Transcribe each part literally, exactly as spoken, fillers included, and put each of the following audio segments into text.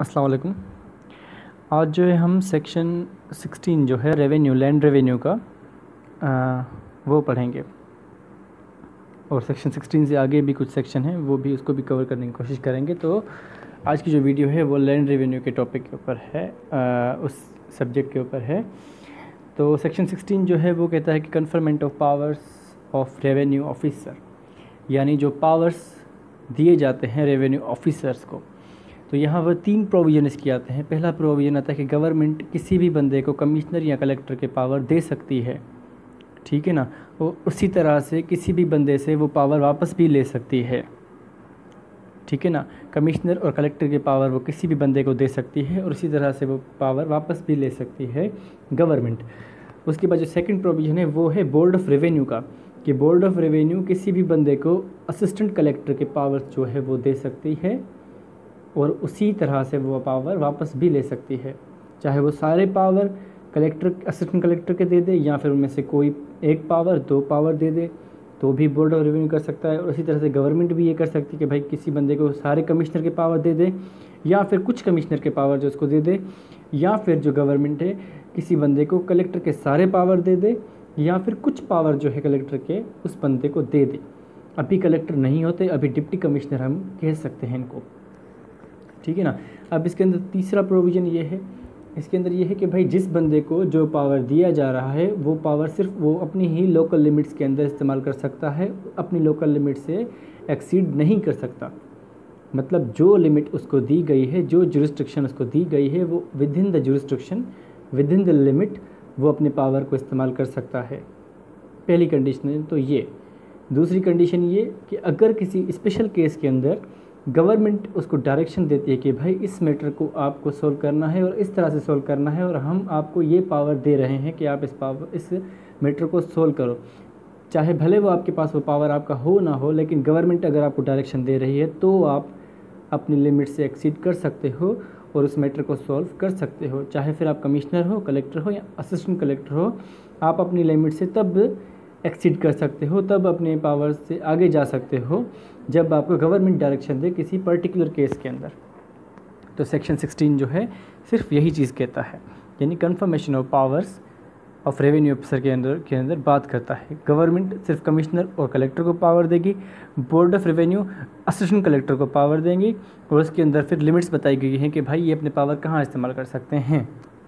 अस्सलाम वालेकुम। आज जो है हम सेक्शन सिक्सटीन जो है रेवेन्यू लैंड रेवेन्यू का आ, वो पढ़ेंगे, और सेक्शन सिक्सटीन से आगे भी कुछ सेक्शन हैं वो भी उसको भी कवर करने की कोशिश करेंगे। तो आज की जो वीडियो है वो लैंड रेवेन्यू के टॉपिक के ऊपर है, आ, उस सब्जेक्ट के ऊपर है। तो सेक्शन सिक्सटीन जो है वो कहता है कि conferment of powers of revenue officer, यानी जो पावर्स दिए जाते हैं रेवेन्यू ऑफिसर्स को। तो यहाँ वह तीन प्रोविजन इसके आते हैं। पहला प्रोविज़न आता है कि गवर्नमेंट किसी भी बंदे को कमिश्नर या कलेक्टर के पावर दे सकती है, ठीक है ना। वो उसी तरह से किसी भी बंदे से वो पावर वापस भी ले सकती है, ठीक है ना। कमिश्नर और कलेक्टर के पावर वो किसी भी बंदे को दे सकती है और उसी तरह से वो पावर वापस भी ले सकती है गवर्नमेंट। उसके बाद जो सेकंड प्रोविज़न है वो है बोर्ड ऑफ रेवेन्यू का, कि बोर्ड ऑफ रेवेन्यू किसी भी बंदे को असिस्टेंट कलेक्टर के पावर्स जो है वो दे सकती है और उसी तरह से वो पावर वापस भी ले सकती है, चाहे वो सारे पावर कलेक्टर असिस्टेंट कलेक्टर के दे दे या फिर उनमें से कोई एक पावर दो पावर दे दे तो भी बोर्ड ऑफ रेवेन्यू कर सकता है। और उसी तरह से गवर्नमेंट भी ये कर सकती है कि भाई किसी बंदे को सारे कमिश्नर के पावर दे दे या फिर कुछ कमिश्नर के पावर जो उसको दे दे, या फिर जो गवर्नमेंट है किसी बंदे को कलेक्टर के सारे पावर दे दे या फिर कुछ पावर जो है कलेक्टर के उस बंदे को दे दे। अभी कलेक्टर नहीं होते, अभी डिप्टी कमिश्नर हम कह सकते हैं इनको, ठीक है ना। अब इसके अंदर तीसरा प्रोविज़न ये है, इसके अंदर ये है कि भाई जिस बंदे को जो पावर दिया जा रहा है वो पावर सिर्फ वो अपनी ही लोकल लिमिट्स के अंदर इस्तेमाल कर सकता है, अपनी लोकल लिमिट से एक्सीड नहीं कर सकता। मतलब जो लिमिट उसको दी गई है, जो जुरिस्डिक्शन उसको दी गई है, वो within the jurisdiction within the limit वो अपने पावर को इस्तेमाल कर सकता है। पहली कंडीशन है तो ये। दूसरी कंडीशन ये कि अगर किसी स्पेशल केस के अंदर गवर्नमेंट उसको डायरेक्शन देती है कि भाई इस मैटर को आपको सोल्व करना है और इस तरह से सोल्व करना है और हम आपको ये पावर दे रहे हैं कि आप इस पावर इस मैटर को सोल्व करो, चाहे भले वो आपके पास वो पावर आपका हो ना हो, लेकिन गवर्नमेंट अगर आपको डायरेक्शन दे रही है तो आप अपनी लिमिट से एक्सीड कर सकते हो और उस मैटर को सॉल्व कर सकते हो। चाहे फिर आप कमिश्नर हो, कलेक्टर हो या असिस्टेंट कलेक्टर हो, आप अपनी लिमिट से तब एक्सीड कर सकते हो, तब अपने पावर से आगे जा सकते हो जब आपको गवर्नमेंट डायरेक्शन दे किसी पर्टिकुलर केस के अंदर। तो सेक्शन सिक्सटीन जो है सिर्फ यही चीज़ कहता है, यानी confirmation of powers of revenue officer के अंदर के अंदर बात करता है। गवर्नमेंट सिर्फ कमिश्नर और कलेक्टर को पावर देगी, board of revenue assistant collector को पावर देंगी और उसके अंदर फिर लिमिट्स बताई गई हैं कि भाई ये अपने पावर कहाँ इस्तेमाल कर सकते हैं।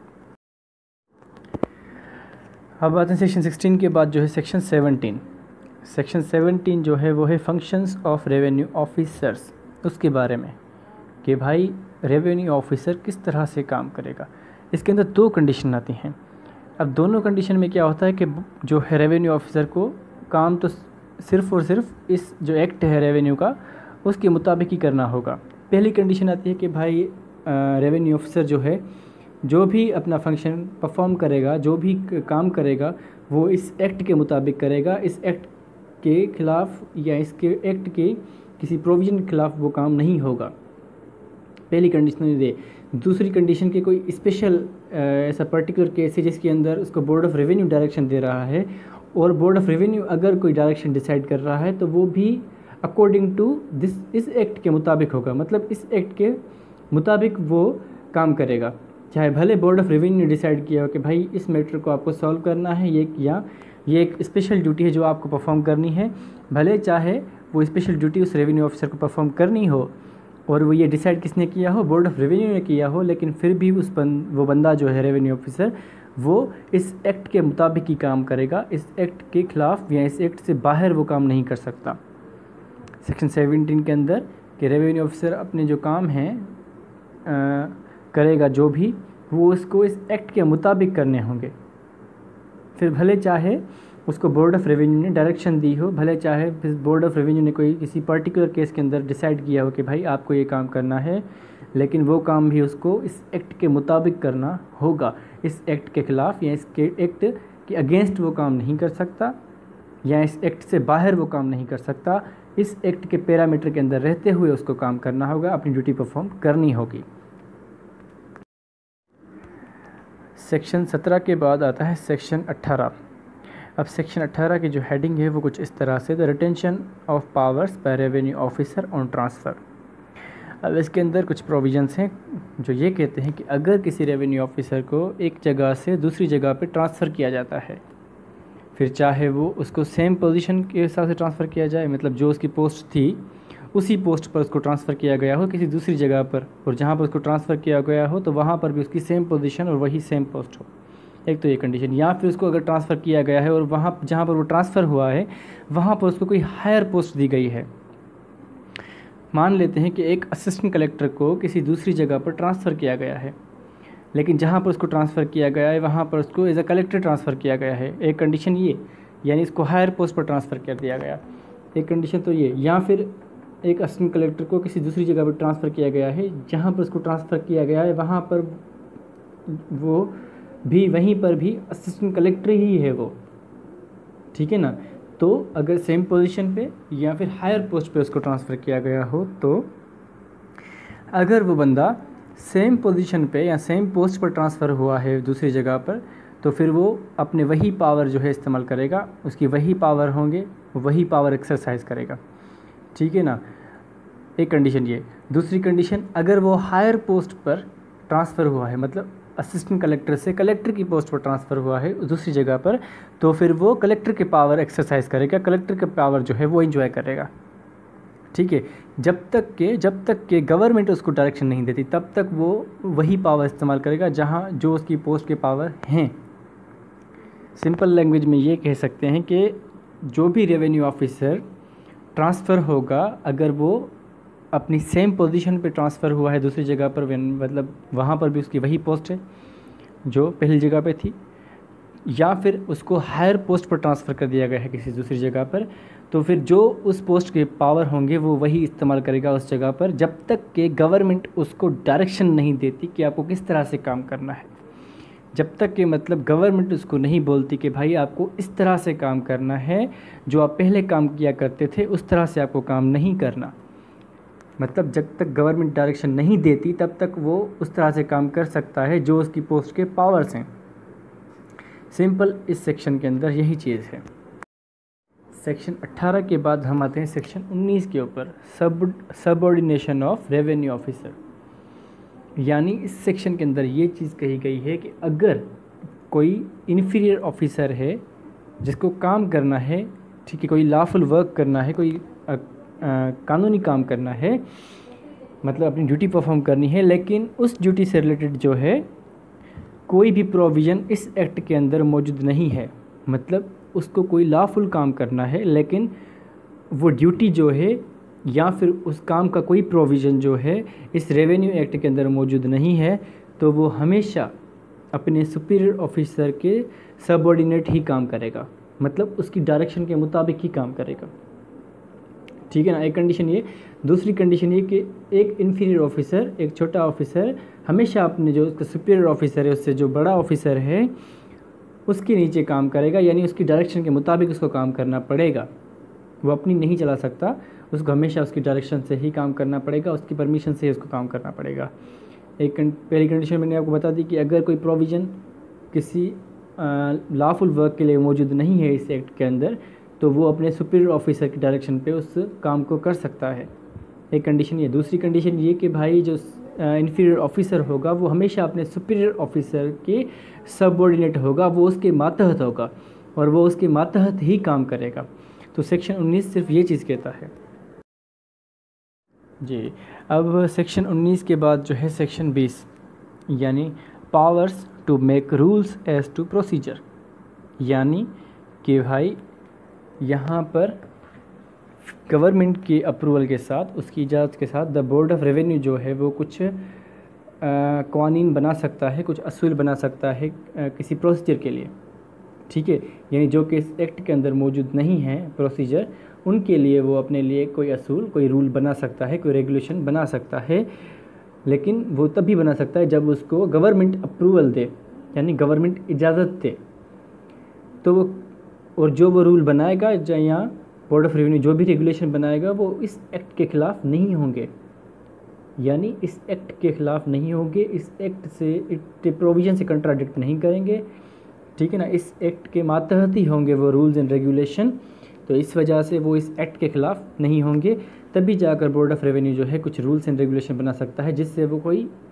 अब आते हैं सेक्शन सिक्सटीन के बाद जो है सेक्शन सेवनटीन। सेक्शन सेवनटीन जो है वो है फंक्शंस ऑफ रेवेन्यू ऑफिसर्स, उसके बारे में कि भाई रेवेन्यू ऑफिसर किस तरह से काम करेगा। इसके अंदर दो कंडीशन आती हैं। अब दोनों कंडीशन में क्या होता है कि जो है रेवेन्यू ऑफिसर को काम तो सिर्फ़ और सिर्फ इस जो एक्ट है रेवेन्यू का उसके मुताबिक ही करना होगा। पहली कंडीशन आती है कि भाई रेवेन्यू ऑफिसर जो है जो भी अपना फंक्शन परफॉर्म करेगा, जो भी काम करेगा वो इस एक्ट के मुताबिक करेगा, इस एक्ट के ख़िलाफ़ या इसके एक्ट के किसी प्रोविज़न के ख़िलाफ़ वो काम नहीं होगा। पहली कंडीशन दे। दूसरी कंडीशन के कोई स्पेशल ऐसा पर्टिकुलर केस है जिसके अंदर उसको बोर्ड ऑफ रेवेन्यू डायरेक्शन दे रहा है और बोर्ड ऑफ रेवेन्यू अगर कोई डायरेक्शन डिसाइड कर रहा है तो वो भी अकॉर्डिंग टू दिस इस एक्ट के मुताबिक होगा। मतलब इस एक्ट के मुताबिक वो काम करेगा, चाहे भले बोर्ड ऑफ रेवेन्यू डिसाइड किया हो कि भाई इस मैटर को आपको सॉल्व करना है, ये या ये एक स्पेशल ड्यूटी है जो आपको परफॉर्म करनी है, भले चाहे वो स्पेशल ड्यूटी उस रेवेन्यू ऑफिसर को परफॉर्म करनी हो और वो ये डिसाइड किसने किया हो, बोर्ड ऑफ रेवेन्यू ने किया हो, लेकिन फिर भी उस बंद वो बंदा जो है रेवेन्यू ऑफिसर वो इस एक्ट के मुताबिक ही काम करेगा, इस एक्ट के ख़िलाफ़ या इस एक्ट से बाहर वो काम नहीं कर सकता। सेक्शन सेवनटीन के अंदर कि रेवेन्यू ऑफिसर अपने जो काम हैं करेगा जो भी, वो उसको इस एक्ट के मुताबिक करने होंगे। फिर भले चाहे उसको बोर्ड ऑफ रेवेन्यू ने डायरेक्शन दी हो, भले चाहे फिर बोर्ड ऑफ रेवेन्यू ने कोई किसी पर्टिकुलर केस के अंदर डिसाइड किया हो कि भाई आपको ये काम करना है, लेकिन वो काम भी उसको इस एक्ट के मुताबिक करना होगा। इस एक्ट के ख़िलाफ़ या इसके एक्ट के अगेंस्ट वो काम नहीं कर सकता या इस एक्ट से बाहर वो काम नहीं कर सकता। इस एक्ट के पैरामीटर के अंदर रहते हुए उसको काम करना होगा, अपनी ड्यूटी परफॉर्म करनी होगी। सेक्शन सत्रह के बाद आता है सेक्शन अट्ठारह। अब सेक्शन अट्ठारह की जो हेडिंग है वो कुछ इस तरह से, the retention of powers by revenue officer on transfer. अब इसके अंदर कुछ प्रोविजंस हैं जो ये कहते हैं कि अगर किसी रेवेन्यू ऑफिसर को एक जगह से दूसरी जगह पे ट्रांसफ़र किया जाता है, फिर चाहे वो उसको सेम पोजीशन के हिसाब से ट्रांसफ़र किया जाए, मतलब जो उसकी पोस्ट थी उसी पोस्ट पर उसको ट्रांसफ़र किया गया हो किसी दूसरी जगह पर, और जहाँ पर उसको ट्रांसफ़र किया गया हो तो वहाँ पर भी उसकी सेम पोजीशन और वही सेम पोस्ट हो, एक तो ये कंडीशन। या फिर उसको अगर ट्रांसफ़र किया गया है और वहाँ जहाँ पर वो ट्रांसफ़र हुआ है वहाँ पर उसको कोई हायर पोस्ट दी गई है। मान लेते हैं कि एक असिस्टेंट कलेक्टर को किसी दूसरी जगह पर ट्रांसफ़र किया गया है, लेकिन जहाँ पर उसको ट्रांसफ़र किया गया है वहाँ पर उसको एज अ कलेक्टर ट्रांसफ़र किया गया है, एक कंडीशन ये, यानी इसको हायर पोस्ट पर ट्रांसफ़र कर दिया गया, एक कंडीशन तो ये। या फिर एक असिस्टेंट कलेक्टर को किसी दूसरी जगह पर ट्रांसफ़र किया गया है, जहाँ पर उसको ट्रांसफ़र किया गया है वहाँ पर वो भी वहीं पर भी असिस्टेंट कलेक्टर ही है वो, ठीक है ना। तो अगर सेम पोजीशन पे या फिर हायर पोस्ट पे उसको ट्रांसफ़र किया गया हो, तो अगर वो बंदा सेम पोजीशन पे या सेम पोस्ट पर ट्रांसफ़र हुआ है दूसरी जगह पर, तो फिर वो अपने वही पावर जो है इस्तेमाल करेगा, उसकी वही पावर होंगे, वही पावर एक्सरसाइज करेगा, ठीक है ना। एक कंडीशन ये। दूसरी कंडीशन, अगर वो हायर पोस्ट पर ट्रांसफ़र हुआ है, मतलब असिस्टेंट कलेक्टर से कलेक्टर की पोस्ट पर ट्रांसफ़र हुआ है दूसरी जगह पर, तो फिर वो कलेक्टर के पावर एक्सरसाइज करेगा, कलेक्टर का पावर जो है वो एंजॉय करेगा, ठीक है। जब तक के जब तक के गवर्नमेंट उसको डायरेक्शन नहीं देती तब तक वो वही पावर इस्तेमाल करेगा जहाँ जो उसकी पोस्ट के पावर हैं। सिंपल लैंग्वेज में ये कह सकते हैं कि जो भी रेवेन्यू ऑफिसर ट्रांसफ़र होगा, अगर वो अपनी सेम पोजीशन पे ट्रांसफ़र हुआ है दूसरी जगह पर, मतलब वहाँ पर भी उसकी वही पोस्ट है जो पहली जगह पे थी, या फिर उसको हायर पोस्ट पर ट्रांसफ़र कर दिया गया है किसी दूसरी जगह पर, तो फिर जो उस पोस्ट के पावर होंगे वो वही इस्तेमाल करेगा उस जगह पर, जब तक कि गवर्नमेंट उसको डायरेक्शन नहीं देती कि आपको किस तरह से काम करना है। जब तक कि मतलब गवर्नमेंट उसको नहीं बोलती कि भाई आपको इस तरह से काम करना है, जो आप पहले काम किया करते थे उस तरह से आपको काम नहीं करना, मतलब जब तक गवर्नमेंट डायरेक्शन नहीं देती तब तक वो उस तरह से काम कर सकता है जो उसकी पोस्ट के पावर्स हैं। सिंपल इस सेक्शन के अंदर यही चीज़ है। सेक्शन अट्ठारह के बाद हम आते हैं सेक्शन उन्नीस के ऊपर, सब सबऑर्डिनेशन ऑफ रेवेन्यू ऑफिसर। यानी इस सेक्शन के अंदर ये चीज़ कही गई है कि अगर कोई इन्फीरियर ऑफिसर है जिसको काम करना है, ठीक है, कोई लॉफुल वर्क करना है, कोई आ, आ, कानूनी काम करना है, मतलब अपनी ड्यूटी परफॉर्म करनी है, लेकिन उस ड्यूटी से रिलेटेड जो है कोई भी प्रोविज़न इस एक्ट के अंदर मौजूद नहीं है, मतलब उसको कोई लॉफुल काम करना है लेकिन वो ड्यूटी जो है या फिर उस काम का कोई प्रोविज़न जो है इस रेवेन्यू एक्ट के अंदर मौजूद नहीं है, तो वो हमेशा अपने सुपीरियर ऑफिसर के सबऑर्डिनेट ही काम करेगा, मतलब उसकी डायरेक्शन के मुताबिक ही काम करेगा, ठीक है ना। एक कंडीशन ये। दूसरी कंडीशन ये कि एक इन्फीरियर ऑफिसर, एक छोटा ऑफिसर हमेशा अपने जो उसका सुपीरियर ऑफिसर है उससे जो बड़ा ऑफिसर है उसके नीचे काम करेगा, यानी उसकी डायरेक्शन के मुताबिक उसको काम करना पड़ेगा, वो अपनी नहीं चला सकता, उसको हमेशा उसकी डायरेक्शन से ही काम करना पड़ेगा, उसकी परमिशन से ही उसको काम करना पड़ेगा। एक पहली कंडीशन मैंने आपको बता दी कि अगर कोई प्रोविज़न किसी लॉफुल वर्क के लिए मौजूद नहीं है इस एक्ट के अंदर, तो वो अपने सुपीरियर ऑफिसर की डायरेक्शन पे उस काम को कर सकता है। एक कंडीशन ये। दूसरी कंडीशन ये कि भाई जो इन्फीरियर ऑफिसर होगा वो हमेशा अपने सुपीरियर ऑफिसर के सबऑर्डिनेट होगा, वो उसके मातहत होगा और वो उसके मातहत ही काम करेगा। तो सेक्शन उन्नीस सिर्फ ये चीज़ कहता है जी। अब सेक्शन उन्नीस के बाद जो है सेक्शन बीस, यानी powers to make rules as to procedure, यानी कि भाई यहाँ पर गवर्नमेंट की अप्रूवल के साथ, उसकी इजाज़त के साथ द बोर्ड ऑफ रेवेन्यू जो है वो कुछ कानून बना सकता है, कुछ असूल बना सकता है आ, किसी प्रोसीजर के लिए, ठीक है। यानी जो कि इस एक्ट के अंदर मौजूद नहीं है प्रोसीजर, उनके लिए वो अपने लिए कोई असूल, कोई रूल बना सकता है, कोई रेगुलेशन बना सकता है, लेकिन वो तभी बना सकता है जब उसको गवर्नमेंट अप्रूवल दे, यानी गवर्नमेंट इजाज़त दे। तो वो और जो वो रूल बनाएगा या बोर्ड ऑफ रेवेन्यू जो भी रेगुलेशन बनाएगा वो इस एक्ट के ख़िलाफ़ नहीं होंगे, यानी इस एक्ट के ख़िलाफ़ नहीं होंगे, इस एक्ट से इट प्रोविज़न से कंट्राडिक्ट नहीं करेंगे, ठीक है ना। इस एक्ट के मातहत ही होंगे वो रूल्स एंड रेगुलेशन, तो इस वजह से वो इस एक्ट के ख़िलाफ़ नहीं होंगे। तभी जाकर बोर्ड ऑफ रेवेन्यू जो है कुछ रूल्स एंड रेगुलेशन बना सकता है जिससे वो कोई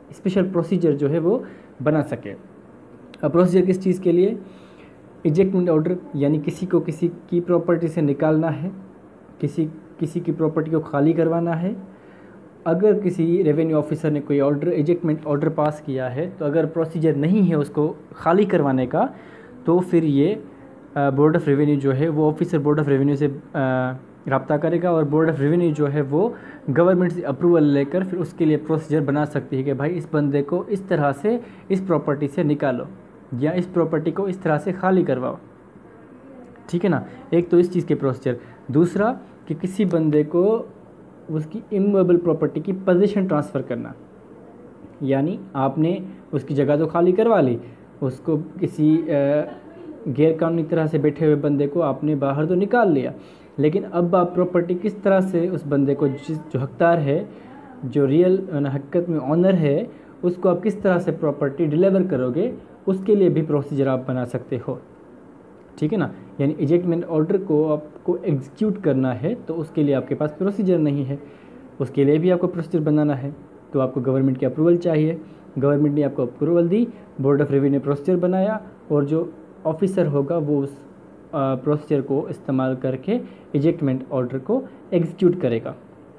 स्पेशल प्रोसीजर जो है वो बना सके। अब प्रोसीजर किस चीज़ के लिए? इजेक्टमेंट ऑर्डर, यानी किसी को किसी की प्रॉपर्टी से निकालना है, किसी किसी की प्रॉपर्टी को खाली करवाना है। अगर किसी रेवेन्यू ऑफिसर ने कोई ऑर्डर इजेक्टमेंट ऑर्डर पास किया है, तो अगर प्रोसीजर नहीं है उसको खाली करवाने का, तो फिर ये बोर्ड ऑफ़ रेवेन्यू जो है वो ऑफिसर बोर्ड ऑफ़ रेवेन्यू से रब्ता करेगा और बोर्ड ऑफ़ रेवेन्यू जो है वो गवर्नमेंट से अप्रूवल लेकर फिर उसके लिए प्रोसीजर बना सकती है कि भाई इस बंदे को इस तरह से इस प्रॉपर्टी से निकालो या इस प्रॉपर्टी को इस तरह से खाली करवाओ। ठीक है ना, एक तो इस चीज़ के प्रोसीजर। दूसरा कि किसी बंदे को उसकी इमूवेबल प्रॉपर्टी की पोजीशन ट्रांसफ़र करना, यानी आपने उसकी जगह तो खाली करवा ली, उसको किसी गैर कानूनी तरह से बैठे हुए बंदे को आपने बाहर तो निकाल लिया, लेकिन अब आप प्रॉपर्टी किस तरह से उस बंदे को, जिस जो हकदार है, जो रियल हकीकत में ऑनर है, उसको आप किस तरह से प्रॉपर्टी डिलीवर करोगे, उसके लिए भी प्रोसीजर आप बना सकते हो। ठीक है ना, यानी इजेक्टमेंट ऑर्डर को आपको एग्जीक्यूट करना है तो उसके लिए आपके पास प्रोसीजर नहीं है, उसके लिए भी आपको प्रोसीजर बनाना है, तो आपको गवर्नमेंट की अप्रूवल चाहिए। गवर्नमेंट ने आपको अप्रूवल दी, बोर्ड ऑफ़ रेवेन्यू प्रोसीजर बनाया और जो ऑफिसर होगा वो उस प्रोसीजर को इस्तेमाल करके इजेक्टमेंट ऑर्डर को एग्जीक्यूट करेगा।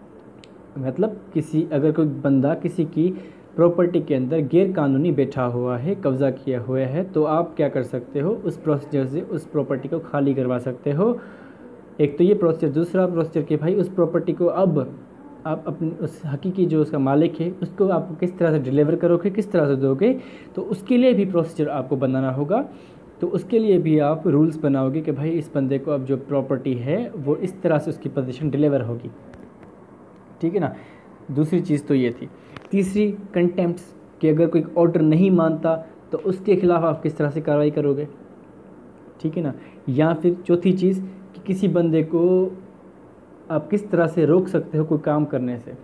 मतलब किसी अगर कोई बंदा किसी की प्रॉपर्टी के अंदर गैर कानूनी बैठा हुआ है, कब्ज़ा किया हुआ है, तो आप क्या कर सकते हो, उस प्रोसीजर से उस प्रॉपर्टी को खाली करवा सकते हो। एक तो ये प्रोसीजर। दूसरा प्रोसीजर कि भाई उस प्रॉपर्टी को अब आप अपने उस हकीकी जो उसका मालिक है उसको आप किस तरह से डिलीवर करोगे, किस तरह से दोगे, तो उसके लिए भी प्रोसीजर आपको बनाना होगा। तो उसके लिए भी आप रूल्स बनाओगे कि भाई इस बंदे को अब जो प्रॉपर्टी है वो इस तरह से उसकी पोजीशन डिलीवर होगी। ठीक है ना, दूसरी चीज़ तो ये थी। तीसरी कंटेम्प्ट्स, कि अगर कोई ऑर्डर नहीं मानता तो उसके खिलाफ आप किस तरह से कार्रवाई करोगे। ठीक है ना, या फिर चौथी चीज़ कि किसी बंदे को आप किस तरह से रोक सकते हो कोई काम करने से।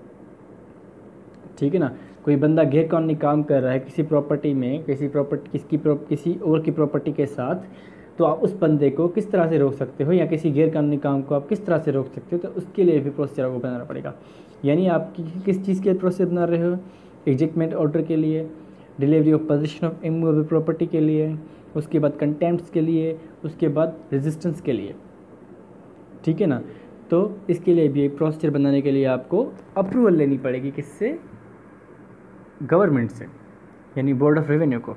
ठीक है ना, कोई बंदा गैर कानूनी काम कर रहा है किसी प्रॉपर्टी में, किसी प्रॉपर्टी किसकी किसी और की प्रॉपर्टी के साथ, तो आप उस बंदे को किस तरह से रोक सकते हो, या किसी गैर कानूनी काम को आप किस तरह से रोक सकते हो, तो उसके लिए भी प्रोसीजर आपको बनाना पड़ेगा। यानी आप किस चीज़ के प्रोसीजर बना रहे हो, एग्जीक्यूटमेंट ऑर्डर के लिए, delivery of position of immovable property के लिए, उसके बाद कंटेम्प्ट्स के लिए, उसके बाद रेजिस्टेंस के लिए। ठीक है ना, तो इसके लिए भी प्रोसीजर बनाने के लिए आपको अप्रूवल लेनी पड़ेगी, किससे? गवर्नमेंट से, यानी बोर्ड ऑफ रेवेन्यू को।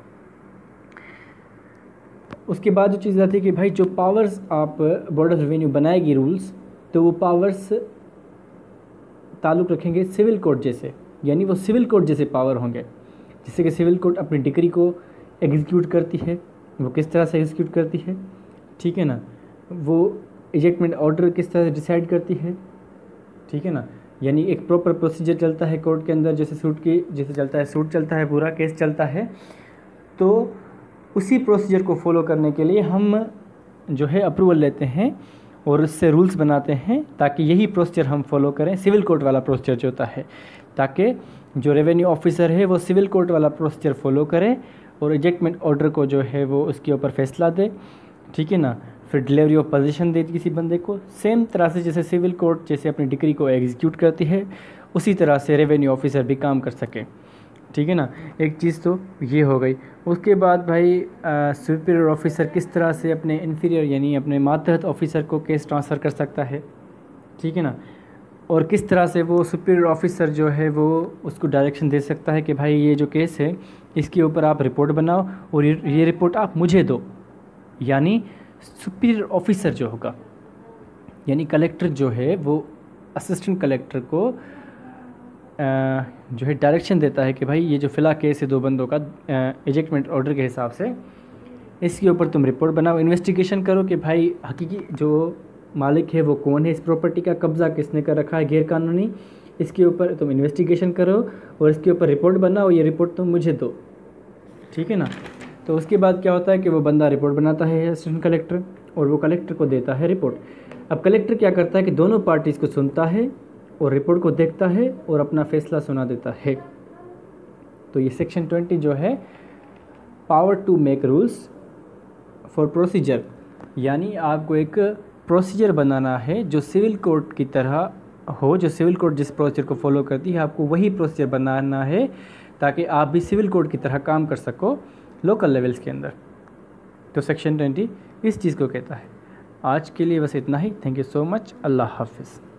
उसके बाद जो चीज़ आती है कि भाई जो पावर्स आप बोर्ड ऑफ रेवेन्यू बनाएगी रूल्स, तो वो पावर्स ताल्लुक़ रखेंगे सिविल कोर्ट जैसे, यानी वो सिविल कोर्ट जैसे पावर होंगे। जैसे कि सिविल कोर्ट अपनी डिक्री को एग्जीक्यूट करती है, वो किस तरह से एग्जीक्यूट करती है। ठीक है ना, वो इजेक्टमेंट ऑर्डर किस तरह से डिसाइड करती है। ठीक है ना, यानी एक प्रॉपर प्रोसीजर चलता है कोर्ट के अंदर, जैसे सूट की जैसे चलता है, सूट चलता है, पूरा केस चलता है, तो उसी प्रोसीजर को फॉलो करने के लिए हम जो है अप्रूवल लेते हैं और उससे रूल्स बनाते हैं, ताकि यही प्रोसीजर हम फॉलो करें, सिविल कोर्ट वाला प्रोसीजर जो होता है, ताकि जो रेवेन्यू ऑफिसर है वो सिविल कोर्ट वाला प्रोसीजर फॉलो करे और इजेक्टमेंट ऑर्डर को जो है वो उसके ऊपर फैसला दे। ठीक है ना, फिर डिलीवरी ऑफ पोजीशन दे किसी बंदे को, सेम तरह से जैसे सिविल कोर्ट जैसे अपनी डिक्री को एग्जीक्यूट करती है, उसी तरह से रेवेन्यू ऑफिसर भी काम कर सके। ठीक है ना, एक चीज़ तो ये हो गई। उसके बाद भाई सुपीरियर ऑफिसर किस तरह से अपने इन्फीरियर यानी अपने मातहत ऑफिसर को केस ट्रांसफ़र कर सकता है। ठीक है ना, और किस तरह से वो सुपीरियर ऑफिसर जो है वो उसको डायरेक्शन दे सकता है कि भाई ये जो केस है इसके ऊपर आप रिपोर्ट बनाओ और ये रिपोर्ट आप मुझे दो। यानी सुपीरियर ऑफिसर जो होगा, यानी कलेक्टर जो है वो असिस्टेंट कलेक्टर को जो है डायरेक्शन देता है कि भाई ये जो फ़िलहाल केस है दो बंदों का इजेक्टमेंट ऑर्डर के हिसाब से, इसके ऊपर तुम रिपोर्ट बनाओ, इन्वेस्टिगेशन करो कि भाई हकीकी जो मालिक है वो कौन है, इस प्रॉपर्टी का कब्ज़ा किसने कर रखा है गैर कानूनी, इसके ऊपर तुम इन्वेस्टिगेशन करो और इसके ऊपर रिपोर्ट बनाओ, ये रिपोर्ट तुम मुझे दो। ठीक है ना, तो उसके बाद क्या होता है कि वो बंदा रिपोर्ट बनाता है असिस्टेंट कलेक्टर और वो कलेक्टर को देता है रिपोर्ट। अब कलेक्टर क्या करता है कि दोनों पार्टीज़ को सुनता है और रिपोर्ट को देखता है और अपना फैसला सुना देता है। तो ये सेक्शन ट्वेंटी जो है power to make rules for procedure, यानी आपको एक प्रोसीजर बनाना है जो सिविल कोर्ट की तरह हो, जो सिविल कोर्ट जिस प्रोसीजर को फॉलो करती है आपको वही प्रोसीजर बनाना है, ताकि आप भी सिविल कोड की तरह काम कर सको लोकल लेवल्स के अंदर। तो सेक्शन ट्वेंटी इस चीज़ को कहता है। आज के लिए बस इतना ही। Thank you so much. अल्लाह हाफिज़।